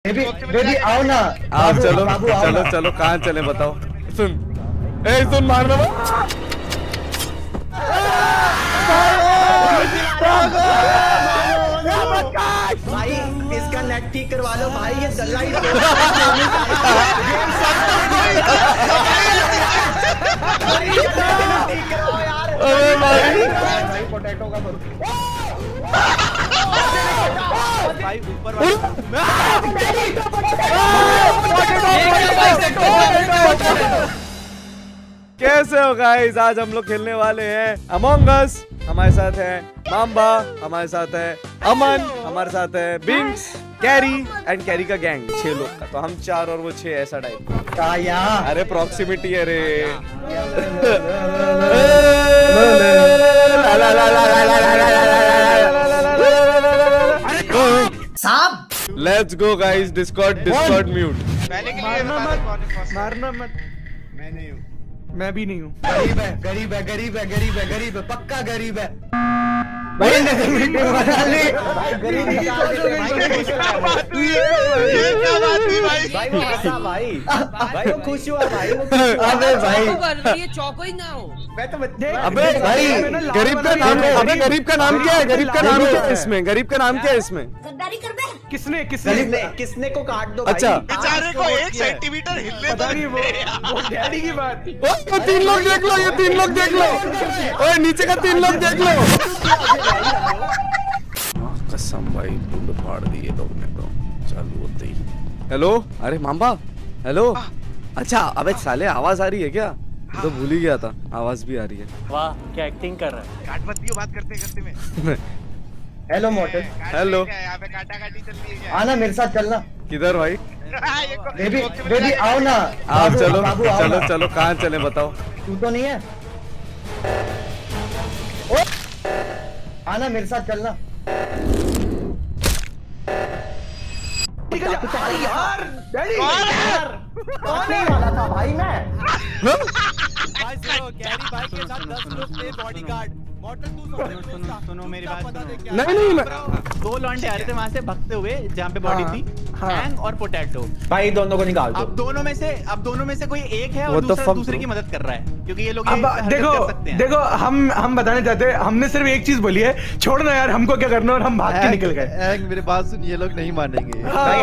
Baby आओ ना। आप चलो चलो चलो, कहाँ चले बताओ। सुन सुन, मारना भाई, इसका नेट ठीक करवा लो भाई, ये दल्ला ही अरे भाई पोटैटो का भाई ऊपर कैसे हो गाइस? आज हम लोग खेलने वाले हैं अमंग अस। हमारे साथ है माम्बा, हमारे साथ है अमन, हमारे साथ है बिंक्स, कैरी एंड कैरी का गैंग, 6 लोग का। तो हम 4 और वो 6 ऐसा टाइप का। अरे प्रॉक्सिमिटी है रे। Let's go guys. Discord mute. मारना मत। मैं नहीं हूँ। मैं भी नहीं हूँ। गरीब है, पक्का गरीब है भाई। भाई वो खुश हुआ भाई। अबे भाई ये चौको ही ना हो। अबे भाई गरीब का नाम, अबे गरीब का नाम क्या है? गरीब का नाम क्या है इसमें? गरीब का नाम क्या है इसमें? गद्दारी कर बे। किसने को काट दो। अच्छा बेचारे को 1 सेंटीमीटर हिले पता नहीं वो डैडी की बात। ये 3 लोग देख लो, ये 3 लोग देख लो। ओए नीचे का 3 लोग देख लो। कसम भाई बुंड फाड़ दी ये लोग ने तो। चालू होते ही हेलो। अरे माम्बा हेलो। अच्छा अबे साले आवाज आ रही है क्या? तो भूल ही गया था, आवाज भी आ रही है। वाह क्या एक्टिंग कर रहा है। काट मत दियो, बात करते में। Hello Mortal. हेलो। यहाँ पे काटा-काटी चल रही है क्या? आना मेरे साथ, चलना। किधर भाई? बेबी आओ ना। आप चलो चलो चलो, कहाँ चले बताओ। तू तो नहीं है? आना मेरे साथ, चलना। यार कौन वाला था भाई मैं? भाई सुनो, कैरी भाई के साथ 10 लोग थे बॉडीगार्ड। मॉडल तू सुनो मेरी बात सुनो। नहीं मैं 2 लॉन्डे आ रहे थे वहाँ से भगते हुए जहाँ पे बॉडी थी। हैंग और पोटैटो। भाई दोनों को निकाल दो। अब दोनों में से कोई एक है और दूसरे की मदद कर रहा है, क्योंकि ये लोग देखो हम बताने चाहते हैं। हमने सिर्फ एक चीज बोली है, छोड़ना यार हमको क्या करना, और हम भाग के निकल गए। मेरे बात सुन, ये लोग नहीं मानेंगे।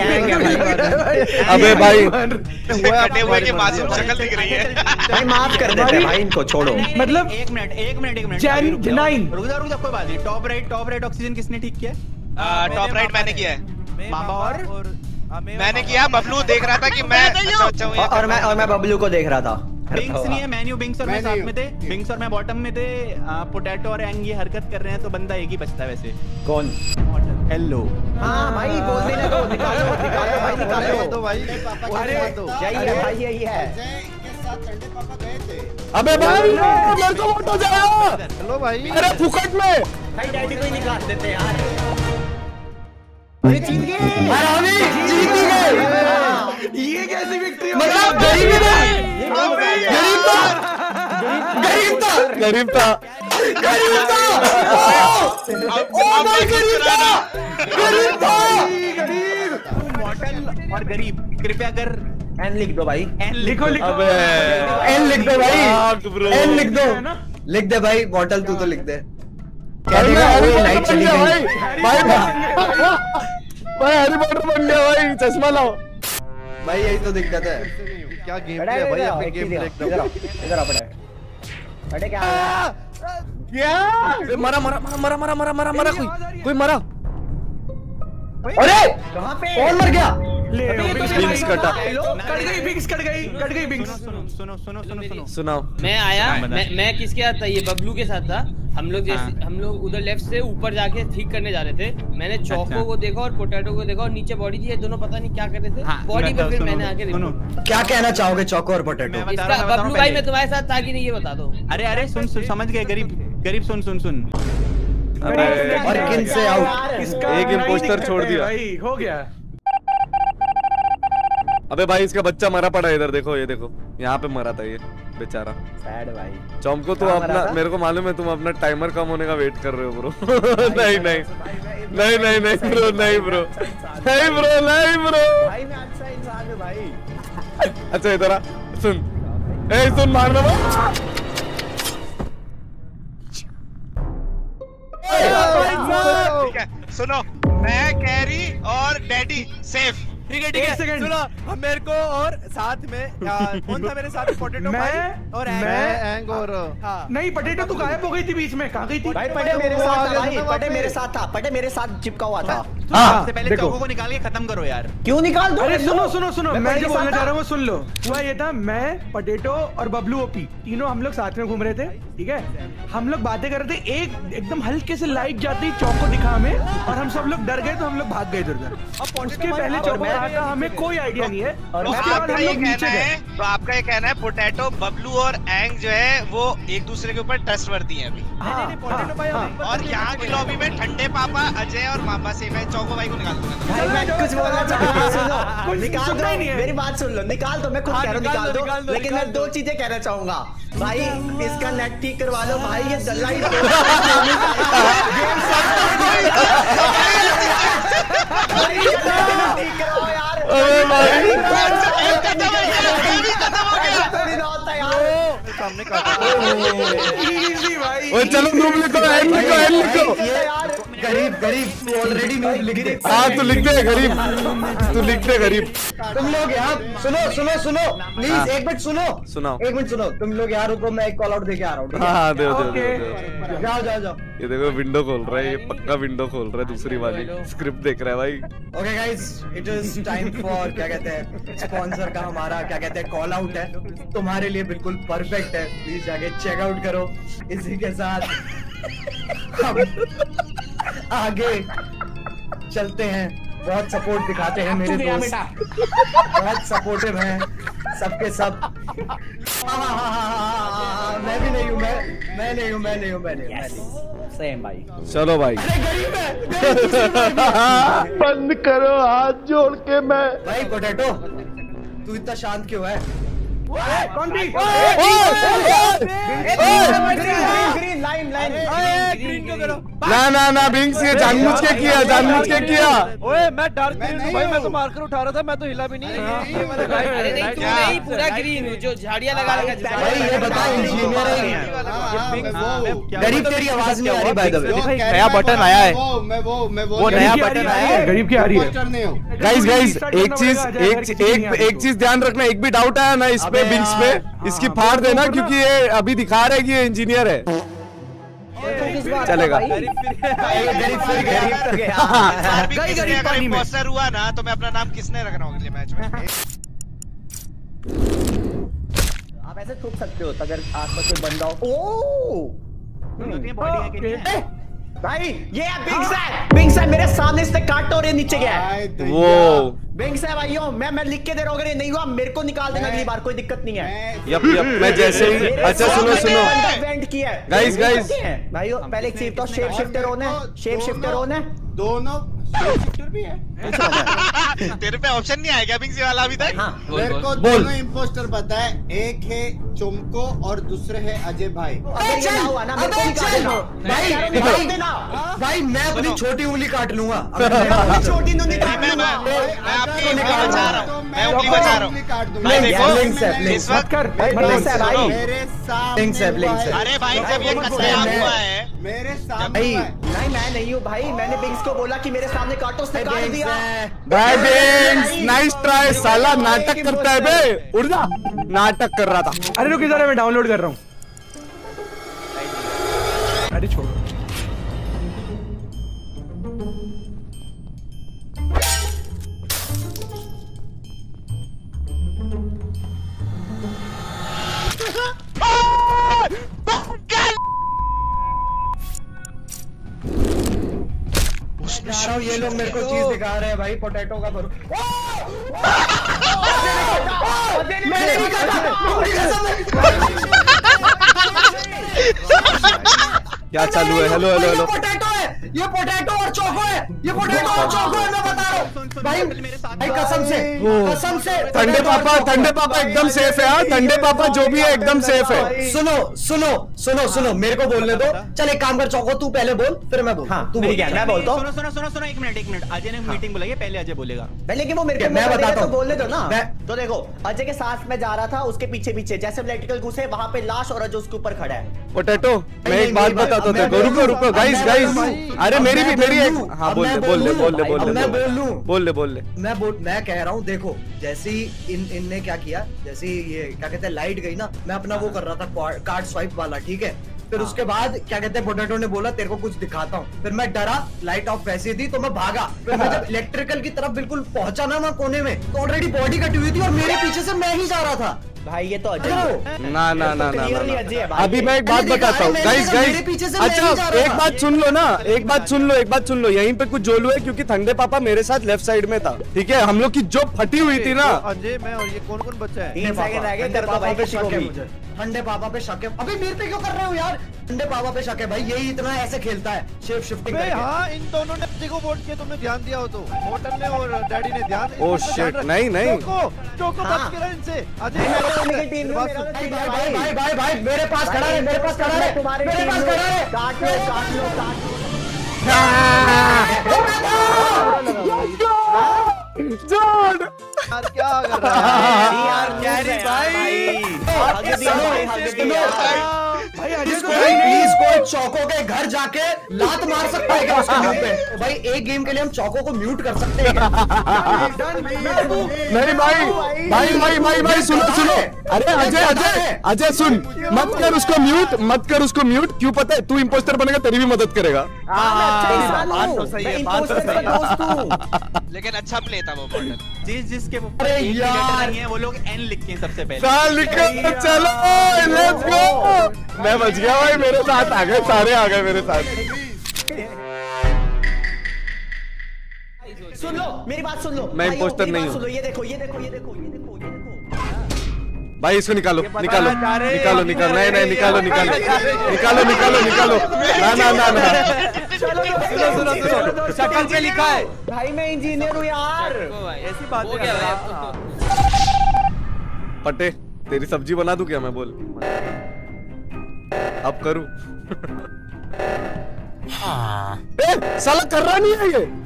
अबे भाई कटे हुए की मासूम शक्ल दिख रही है। भाई माफ कर देते भाई इनको, छोड़ो। मतलब एक मिनट चैन डिनाइन। रुक जा कोई बात नहीं। टॉप राइट ऑक्सीजन किसने ठीक किया? टॉप राइट मैंने किया है। मामा और मैंने किया। बबलू देख रहा था कि मैं अच्छा और मैं बबलू को देख रहा था। बिंक्स नहीं है, मैन्यू बिंक्स और मैं साथ में थे। बिंक्स और मैं बॉटम में थे। पोटैटो और एंग ये हरकत कर रहे हैं तो बंदा एक ही बचता है वैसे। कौन? हेलो। हाँ भाई बोलने लगा, निकालो भाई, निकालो तो भाई यही है भाई, यही है। अबे भाई मेरे को वोट हो जाएगा। हेलो भाई। अरे फुकट में भाई डैडी को ही निकाल देते यार। जीत गए। जीत गए। ये कैसी विक्ट्री? मतलब गरीब था। मॉडल और गरीब कृपया कर एन लिख दो भाई। एन लिखो। अबे एन लिख दो भाई, एन लिख दो। ना लिख दे भाई, बॉटल तू तो लिख दे। लाइट चली गई भाई हैरी पॉटर बन गया भाई। चश्मा लाओ भाई, यही तो दिक्कत है। क्या गेम प्ले है भाई? अपने गेम प्ले इधर आ बड़े क्या मरा कोई मरा। अरे कहाँ पे? कौन मर गया? बिंक्स कटा। कट गई बिंक्स। सुनो। सुनाओ। मैं आया, मैं किसके साथ था? ये बबलू के साथ था। हम लोग उधर लेफ्ट से ऊपर जाके ठीक करने जा रहे थे। मैंने चौको को देखा और पोटैटो को देखा और नीचे बॉडी थी। ये दोनों पता नहीं क्या कर रहे थे बॉडी पे। फिर मैंने आके क्या कहना चाहोगे चौको और पोटैटो? बबलू भाई मैं तुम्हारे साथ था कि नहीं ये बता दो। अरे सुन समझ गए। गरीब सुन। और किन से आउट? एक इम्पोस्टर छोड़ दिया भाई, हो गया। अबे भाई इसका बच्चा मरा पड़ा है इधर देखो, ये देखो यहाँ पे मरा था ये बेचारा। सैड भाई। चौमको तुम अपना, मेरे को मालूम है तुम अपना टाइमर कम होने का वेट कर रहे हो ब्रो। नहीं नहीं नहीं नहीं ब्रो, नहीं ब्रो, नहीं ब्रो, नहीं ब्रो। भाई मैं अच्छा इंसान हूँ भाई। अच्छा इधर आ, सुन, ए सुन, मारना मत। ठीक है सुनो, मैं कैरी और डैडी सेफ। ठीक है सुनो, हम मेरे को और साथ में कौन था मेरे साथ? पोटैटो भाई और एंग और हाँ नहीं, पोटैटो तू गायब हो गई थी बीच में, कहाँ गई थी? भाई पटे मेरे साथ था भाई, पटे मेरे साथ था, पटे मेरे साथ चिपका हुआ था। सबसे पहले चौको को निकाल के खत्म करो यार। क्यों निकाल दो? अरे सुनो सुनो सुनो, मैं जो बोलना चाह रहा हूँ सुन लो। हुआ ये था, मैं पोटैटो और बबलू ओपी तीनों हम लोग साथ में घूम रहे थे, ठीक है। हम लोग बातें कर रहे थे, एकदम हल्के से लाइट जाती चौको दिखा हमें और हम सब लोग डर गए, तो हम लोग भाग गए इधर। उसके पहले चौको रहा था, हमें कोई आइडिया नहीं है। तो आपका ये कहना है, तो आपका ये कहना है पोटैटो, बबलू और एंग जो है वो एक दूसरे के ऊपर ट्रस्टवर्दी हैं अभी। और यहाँ की लॉबी में ठंडे पापा, अजय और मामा से मैं चौको भाई को निकाल दूंगा। भाई मैं कुछ बोलना चाहता हूँ, सुनो, निकाल दो, मेरी बात सुन लो, निकाल दो, मैं खुद कह रहा हूँ निकाल दो, लेकिन मैं दो चीजें कहना चाहूंगा। भाई इसका नेट ठीक करवा लो भाई, ये दल्ला ही ठीक करवाओ यार। अरे भाई सामने काटा। ओ चलो तुम लिखो, एंड लिखो, एंड लिखो। गरीब गरीब तू ऑलरेडी नहीं लिख दे। हाँ तू लिख दे गरीब, तू लिख दे गरीब। तुम लोग यार सुनो प्लीज, एक मिनट सुनाओ। एक मिनट सुनो, तुम लोग यार रुको, मैं एक कॉल आउट देके आ रहा हूँ। हाँ दे। जाओ। ये देखो विंडो खोल रहा है, ये पक्का विंडो खोल रहा है, दूसरी वाली स्क्रिप्ट देख रहा है भाई। Okay guys, it is time for क्या कहते हैं स्पॉन्सर का हमारा क्या कहते हैं कॉल आउट है, तुम्हारे लिए बिल्कुल परफेक्ट है, प्लीज जाके चेक आउट करो। इसी के साथ हम आगे चलते हैं, बहुत सपोर्ट दिखाते हैं मेरे दोस्त, बहुत सपोर्टिव हैं सबके सब। मैं भी नहीं हूँ, मैं नहीं हूँ। सेम भाई। चलो भाई बंद करो हाथ जोड़ के। मैं भाई पोटैटो तू इतना शांत क्यों है? कौन थी? ग्रीन लाइन ग्रीन को करो। ना बिंग्स, ये जानबूझ के किया। ओए मैं डार्क ग्रीन हूं भाई, मैं तो मार्कर उठा रहा था, मैं तो हिला भी नहीं। अरे नहीं तू नहीं, पूरा ग्रीन जो झाड़ियां लगा भाई ये बता, इंजीनियर है गरीब, तेरी आवाज नहीं आ रही बाय द वे। नया बटन आया है, वो नया बटन आया है, गरीब की आ रही है। गाइस एक चीज ध्यान रखना, एक भी डाउट आया ना इस पे बिंग्स पे, इसकी फाड़ देना, क्योंकि ये अभी दिखा रहा है कि ये इंजीनियर है। चलेगा। गरीब अगर इंपोस्टर हुआ ना तो मैं अपना नाम किसने रखना होगा अगले मैच में? आप ऐसे ठोक सकते हो अगर आसपास कोई बंदा हो। भाई ये बिंग्स है मेरे सामने, इसने काटा और ये नीचे गया है। वो बिंग्स है भाइयों, मैं लिख के दे रहा हूँ, अगर ये नहीं हुआ मेरे को निकाल देना अगली बार, कोई दिक्कत नहीं है। यप मैं जैसे ही। अच्छा सुनो गाइस भाइयों, पहले एक चीज तो शेप शिफ्टर ऑन है, दोनों शिफ्टर भी है। तेरे पे ऑप्शन नहीं आया क्या बिंग्स वाला अभी तक? मेरे को दोनों इंपोस्टर पता है, एक है चुमको और दूसरे है अजय भाई। भाई मैं अपनी छोटी उंगली काट लूंगा। छोटी उंगली मैं आपकी उंगली बचा रहा हूँ, मैं उंगली बचा रहा हूँ। भाई देखो इस वक्त अरे भाई जब ये कसाया हुआ है मेरे सामने, नहीं मैं नहीं हूँ भाई, मैंने बिंग्स को बोला कि मेरे सामने काटो, उसने काट दिया। भाई बिंग्स नाइस ट्राई, साला नाटक करता है बे, उड़ जा, नाटक कर रहा था। अरे रुक इधर, मैं डाउनलोड कर रहा हूँ। अरे छोड़, ये लोग मेरे को चीज दिखा रहे हैं भाई, पोटैटो का करो। क्या चालू है? हेलो पोटैटो है, ये पोटैटो और चोको है, मैं बता रहा हूँ। भाई कसम से ठंडे पापा एकदम सेफ है। ठंडे पापा जो भी है एकदम सेफ है। सुनो मेरे को बोलने दो। चल एक काम कर चौको, तू पहले बोल फिर मैं बोल। तू बोल। मैं बोलता हूँ। सुनो एक मिनट। अजय ने मीटिंग बुलाई है, पहले अजय बोलेगा। पहले कि वो मेरे को मैं बताता हूँ, बोलने दो ना। तो देखो अजय के साथ में जा रहा था, उसके पीछे जैसे इलेक्ट्रिकल घुसे वहां पे लाश और अजय उसके ऊपर खड़ा है। पोटैटो मैं एक बात बताता हूँ, रुको गाइस। अरे मेरी एक हाँ बोल ले। मैं कह रहा हूँ देखो, जैसे ही इनने क्या किया, जैसे ये क्या कहते हैं लाइट गई ना, मैं अपना वो कर रहा था कार्ड स्वाइप वाला, ठीक है। फिर उसके बाद क्या कहते हैं पोटैटो ने बोला तेरे को कुछ दिखाता हूँ, फिर मैं डरा, लाइट ऑफ वैसे थी तो मैं भागा। फिर मैं जब इलेक्ट्रिकल की तरफ बिल्कुल पहुंचा ना कोने में, तो ऑलरेडी बॉडी कटी हुई थी और मेरे पीछे से मैं ही जा रहा था। भाई ये तो अजय है। ना अभी मैं एक बात बताता हूँ गाइस। अच्छा एक बात सुन लो यहीं पे कुछ जोलू है, क्योंकि ठंडे पापा मेरे साथ लेफ्ट साइड में था, ठीक है। हम लोग की जो फटी हुई थी ना। अजय मैं और ये कौन बच्चा है? 3 सेकंड रह गए, तेरे पापा पे शक है मुझे। ठंडे पापा पे शक है। अभी मेरे पे क्यों कर रहे हो यार? ठंडे पापा पे शक है भाई, यही इतना ऐसे खेलता है शेप शिफ्टिंग करके। हाँ इन दोनों ने अजय को वोट किया, तुमने ध्यान दिया हो तो। होटल ने और डैडी ने ध्यान। ओह शिट, नहीं चोको बात कर रहा है इनसे। अजय भाई मेरे पास खड़ा है, मेरे पास खड़ा है। काट लो। जॉन यार क्या कर रहा है यार? कैरी भाई प्लीज कोई चौको के घर जाके लात मार सकता है क्या उसके मुंह पे? भाई एक गेम के लिए हम चौको को म्यूट कर सकते हैं क्या? नहीं भाई सुनो। अरे अजय सुन, मत कर उसको म्यूट। क्यों पता है? तू इम्पोस्टर बनेगा, तेरी भी मदद करेगा। बात तो सही है। लेकिन अच्छा प्ले था वो मॉडल। जिसके अरे यार नहीं है वो लोग एन लिखते हैं सबसे पहले। चलो लेट्स गो। मैं बच गया भाई, मेरे साथ आ गए, सारे आ गए मेरे साथ। सुन लो मेरी बात, सुन लो। मैं इम्पोस्टर नहीं हूँ। ये देखो भाई इसको निकालो। नहीं निकालो। सुनो शक्ल पे लिखा है। भाई मैं इंजीनियर हूँ यार। ऐसी बात हो गया। पट्टे तेरी सब्जी बना दूं क्या? मैं बोल अब करूं। साला कर रहा नहीं है ये।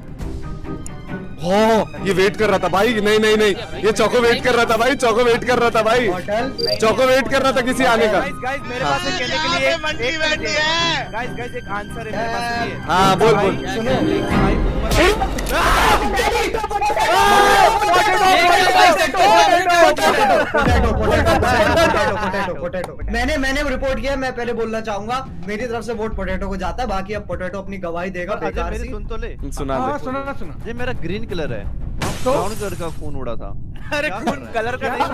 ये वेट कर रहा था भाई। नहीं ये चौको वेट कर रहा था भाई। चौको वेट कर रहा था किसी आने का। गाइस मेरे पास कहने के लिए गाइस एक आंसर है मेरे पास। हाँ बोल। मैंने रिपोर्ट किया। मैं पहले बोलना चाहूंगा मेरी तरफ से वोट पोटैटो को जाता है, बाकी अब पोटैटो अपनी गवाही देगा। मेरी सुन तो ले। सुना। ये मेरा ग्रीन कलर है, ब्राउन कलर का खून उड़ा था। अरे खून कलर का नहीं।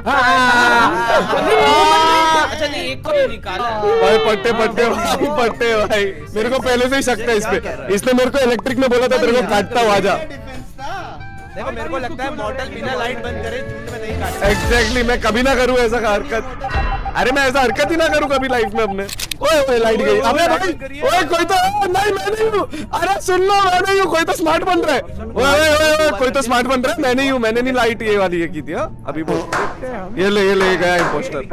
अच्छा नहीं एक को भी निकाला भाई। पट्टे भाई मेरे को पहले से ही शक था इस पे। इसने मेरे को इलेक्ट्रिक में बोला था तेरे को काटता हुआ जा। देखो मेरे को लगता है मॉडल बिना लाइट बंद करे झुंड में नहीं काटता। एग्जैक्टली मैं कभी ना करूँ ऐसा हरकत। अरे मैं ऐसा हरकत ही ना करूँ कभी लाइफ में अपने। ओए लाइट गई। अबे भाई ओए कोई तो नहीं, मैं नहीं हूँ। अरे सुन लो, मैं नहीं हूँ। कोई तो स्मार्ट बन रहा है। ओए कोई तो स्मार्ट बन रहा है। मैं नहीं हूँ, मैंने नहीं लाइट ये वाली ये की थी। अभी ये ले गया इम्पोस्टर।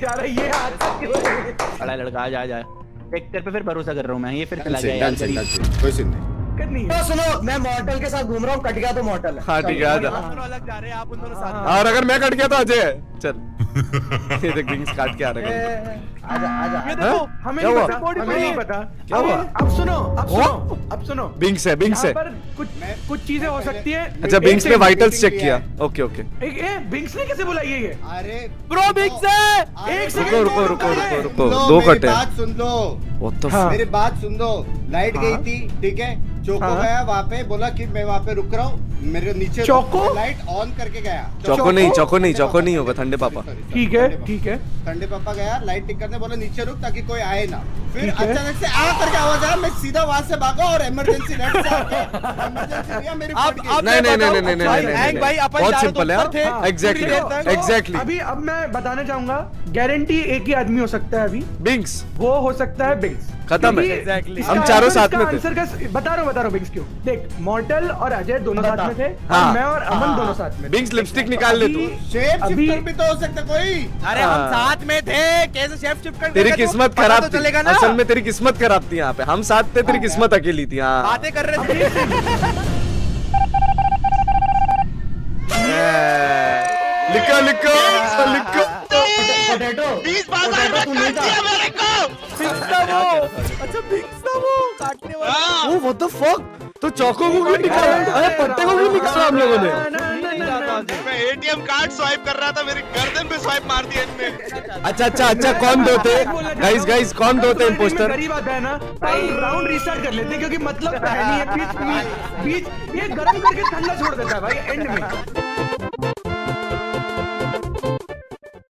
बड़ा लड़का आ जा तेरे पे फिर भरोसा कर रहा हूँ मैं। ये फिर चला गया कोई सीन नहीं। तो सुनो मैं मॉर्टल के साथ घूम रहा हूँ, कट गया तो मॉर्टल है। हाँ ठीक है आजा। अलग जा रहे हैं आप उन दोनों साथ। और अगर मैं कट गया तो अजय है। चल ये देख विंग्स काट के आ रहे हैं। आजा। ये देखो हमें नहीं पता। क्या हुआ? अब सुनो बिंग्स है। पर कुछ चीजें हो सकती है। अच्छा बिंग्स ने वाइटल्स चेक किया। ओके बिंग्स ने कैसे बुलाई है ये? अरे ब्रो बिंग्स है। एक रुको दो कटे। बात सुन लो। मेरी बात सुन लो। लाइट गई थी, ठीक है। चोको गया वहाँ पे, बोला कि मैं वहाँ पे रुक रहा हूँ। मेरे नीचे चोको लाइट ऑन करके गया। चोको नहीं होगा ठंडे पापा। ठीक है। ठंडे पापा गया लाइट टिक करने, बोला नीचे रुक ताकि कोई आए ना। फिर अचानक से आ करके आवाज आया, मैं सीधा वहाँ से भागा और इमरजेंसी लाइट से इमरजेंसी लिया मेरी। नहीं बहुत सिंपल है। एग्जैक्टली अभी अब मैं बताना चाहूंगा, गारंटी एक ही आदमी हो सकता है अभी। बिंग्स वो हो सकता है बिंग्स। खत्म है। हम चारों साथ में थे। बता रहा बता रहा हूँ बिंग्स क्यों। देख मॉर्टल और अजय दोनों साथ में थे, हाँ। मैं और अमन दोनों साथ में। बिंग्स लिपस्टिक निकाल ले तू। शेप शिफ्टर भी तो हो सकता कोई। अरे हम साथ में थे, कैसे शेप शिफ्ट कर तेरी किस्मत खराब थी, चलेगा ना। असल में तेरी किस्मत खराब थी यहाँ पे, हम साथ थे, तेरी किस्मत अकेली थी। हाँ बातें कर रहे थे। लिखो लिखो लिखो। पोटैटो 20,000 में काट दिया मेरे को। अच्छा बिंग्स था वो काटने वाला। ओह व्हाट द फक, तो चौको को क्यों निकाला? अरे पट्टे को क्यों निकाला हम लोगों ने? मैं एटीएम कार्ड स्वाइप कर रहा था, मेरी गर्दन पे स्वाइप मार दिया इनने। अच्छा कौन दो थे गाइस कौन दो थे इंपोस्टर? गरीब आता है ना, राउंड रिस्टार्ट कर लेते हैं क्योंकि मतलब है नहीं है, बीच ये गर्म करके ठंडा छोड़ देता है भाई एंड में।